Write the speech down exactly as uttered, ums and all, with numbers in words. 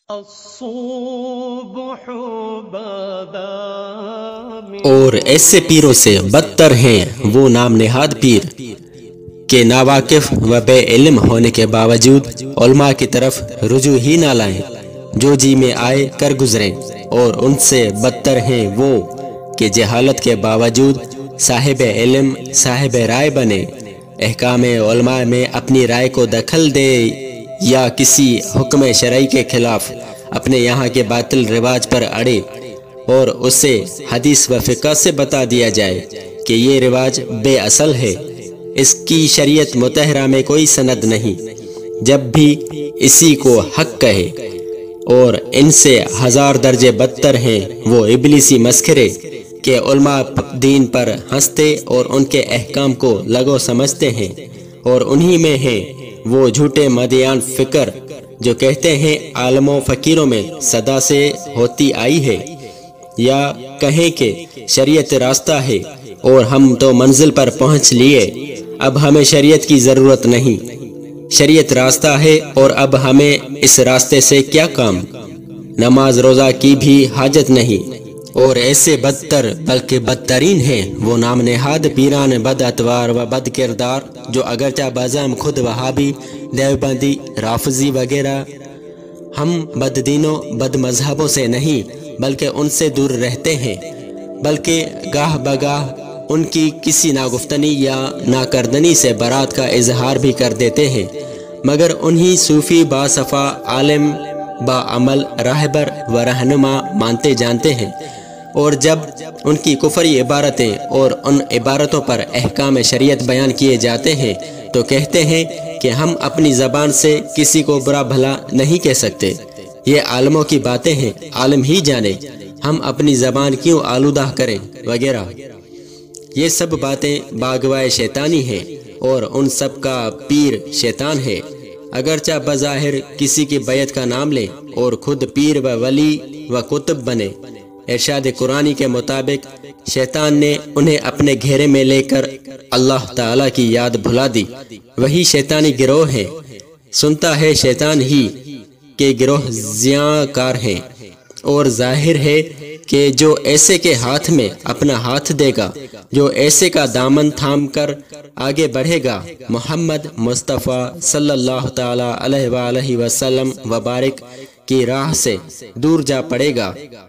اور ایسے پیروں سے بدتر ہیں وہ نام نہاد پیر کہ ناواقف و بے علم ہونے کے باوجود علماء کی طرف رجوع ہی نہ لائیں، جو جی میں آئے کر گزریں۔ اور ان سے بدتر ہیں وہ کہ جہالت کے باوجود صاحب علم صاحب رائے بنے، احکام علماء میں اپنی رائے کو دخل دے یا کسی حکم شرعی کے خلاف اپنے یہاں کے باطل رواج پر اڑے اور اسے حدیث و فقہ سے بتا دیا جائے کہ یہ رواج بے اصل ہے، اس کی شریعت مطہرہ میں کوئی سند نہیں، جب بھی اسی کو حق کہے۔ اور ان سے ہزار درجے بدتر ہیں وہ ابلیسی مسخرے کہ علماء دین پر ہنستے اور ان کے احکام کو لغو سمجھتے ہیں، اور انہی میں ہیں وہ جھوٹے مدیان فکر جو کہتے ہیں عالموں و فقیروں میں صدا سے ہوتی آئی ہے، یا کہیں کہ شریعت راستہ ہے اور ہم تو منزل پر پہنچ لیے، اب ہمیں شریعت کی ضرورت نہیں، شریعت راستہ ہے اور اب ہمیں اس راستے سے کیا کام، نماز روزہ کی بھی حاجت نہیں۔ اور ایسے بدتر بلکہ بدترین ہیں وہ نام نہاد پیران بد اتوار و بد کردار جو اگرچہ بازم خود وہابی، دیوبندی، رافضی وغیرہ ہم بد دینوں بد مذہبوں سے نہیں بلکہ ان سے دور رہتے ہیں، بلکہ گاہ بگاہ ان کی کسی ناگفتنی یا ناکردنی سے برات کا اظہار بھی کر دیتے ہیں، مگر انہی صوفی باصفا عالم با عمل راہبر و رہنما مانتے جانتے ہیں، اور جب ان کی کفری عبارتیں اور ان عبارتوں پر احکام شریعت بیان کیے جاتے ہیں تو کہتے ہیں کہ ہم اپنی زبان سے کسی کو برا بھلا نہیں کہہ سکتے، یہ عالموں کی باتیں ہیں، عالم ہی جانے، ہم اپنی زبان کیوں آلودہ کریں وغیرہ۔ یہ سب باتیں باغوائے شیطانی ہیں اور ان سب کا پیر شیطان ہے، اگرچہ بظاہر کسی کی بیعت کا نام لیں اور خود پیر و ولی و قطب بنے۔ ارشاد قرآنی کے مطابق شیطان نے انہیں اپنے گھیرے میں لے کر اللہ تعالیٰ کی یاد بھلا دی، وہی شیطانی گروہ ہیں، سنتا ہے شیطان ہی کہ گروہ زیاں کار ہیں، اور ظاہر ہے کہ جو ایسے کے ہاتھ میں اپنا ہاتھ دے گا، جو ایسے کا دامن تھام کر آگے بڑھے گا، محمد مصطفیٰ صلی اللہ تعالیٰ علیہ وآلہ وسلم وبارک کی راہ سے دور جا پڑے گا۔